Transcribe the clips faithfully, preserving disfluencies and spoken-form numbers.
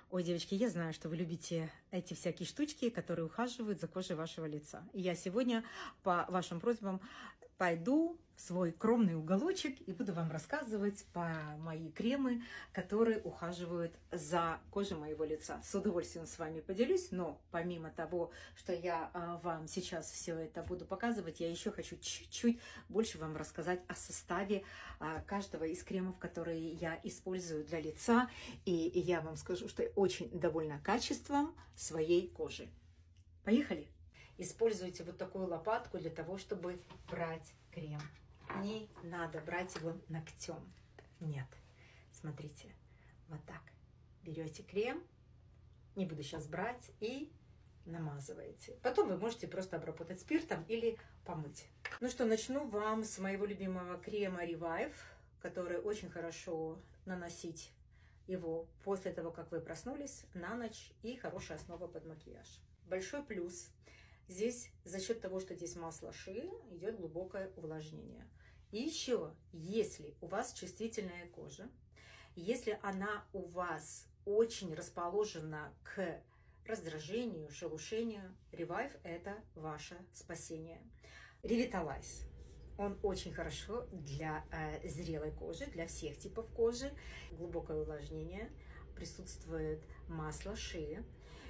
Ой, девочки, я знаю, что вы любите эти всякие штучки, которые ухаживают за кожей вашего лица. И я сегодня по вашим просьбам пойду в свой скромный уголочек и буду вам рассказывать по мои кремы, которые ухаживают за кожей моего лица. С удовольствием с вами поделюсь, но помимо того, что я а, вам сейчас все это буду показывать, я еще хочу чуть-чуть больше вам рассказать о составе а, каждого из кремов, которые я использую для лица. И, и я вам скажу, что я очень довольна качеством своей кожи. Поехали! Используйте вот такую лопатку для того, чтобы брать крем. Не надо брать его ногтем. Нет. Смотрите. Вот так. Берете крем. Не буду сейчас брать. И намазываете. Потом вы можете просто обработать спиртом или помыть. Ну что, начну вам с моего любимого крема Revive, который очень хорошо наносить его после того, как вы проснулись, на ночь, и хорошая основа под макияж. Большой плюс. Здесь за счет того, что здесь масло ши, идет глубокое увлажнение. И еще, если у вас чувствительная кожа, если она у вас очень расположена к раздражению, шелушению, Revive – это ваше спасение. Revitalize. Он очень хорошо для э, зрелой кожи, для всех типов кожи. Глубокое увлажнение, присутствует масло ши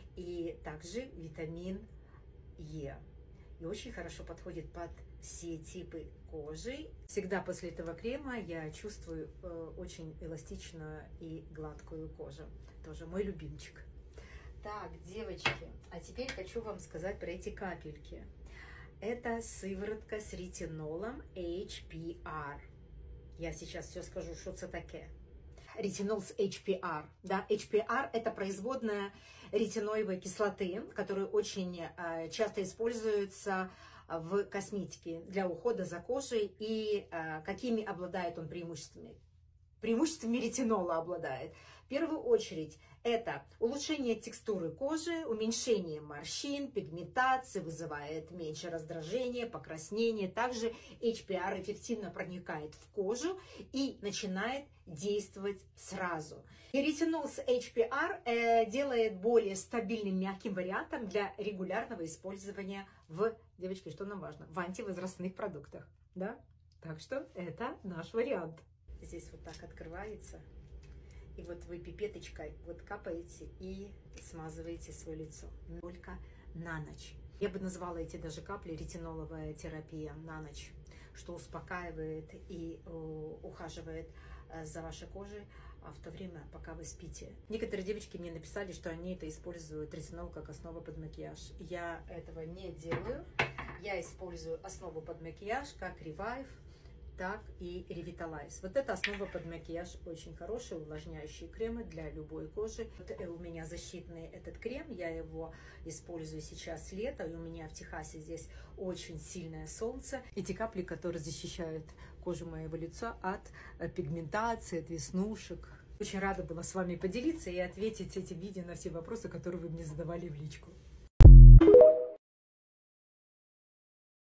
и также витамин Е. И очень хорошо подходит под все типы кожи. Всегда после этого крема я чувствую э, очень эластичную и гладкую кожу. Тоже мой любимчик. Так, девочки, а теперь хочу вам сказать про эти капельки. Это сыворотка с ретинолом эйч пи ар. Я сейчас все скажу, что это такое. Ретинол с эйч пи ар. Да, эйч пи ар – это производная ретиноевой кислоты, которая очень э, часто используется в косметике для ухода за кожей. И э, какими обладает он преимуществами? Преимуществами ретинола обладает. В первую очередь это улучшение текстуры кожи, уменьшение морщин, пигментации, вызывает меньше раздражения, покраснения. Также эйч пи ар эффективно проникает в кожу и начинает действовать сразу. И ретинол с эйч пи ар э, делает более стабильным мягким вариантом для регулярного использования в, девочки, что нам важно, в антивозрастных продуктах. Да? Так что это наш вариант. Здесь вот так открывается, и вот вы пипеточкой вот капаете и смазываете свое лицо. Только на ночь. Я бы назвала эти даже капли ретиноловая терапия на ночь, что успокаивает и ухаживает за вашей кожей в то время, пока вы спите. Некоторые девочки мне написали, что они это используют ретинол как основу под макияж. Я этого не делаю. Я использую основу под макияж как Revive, так и Revitalize. Вот эта основа под макияж очень хорошие увлажняющие кремы для любой кожи. Вот у меня защитный этот крем, я его использую сейчас лето, и у меня в Техасе здесь очень сильное солнце. Эти капли, которые защищают кожу моего лица от пигментации, от веснушек. Очень рада была с вами поделиться и ответить этим видео на все вопросы, которые вы мне задавали в личку.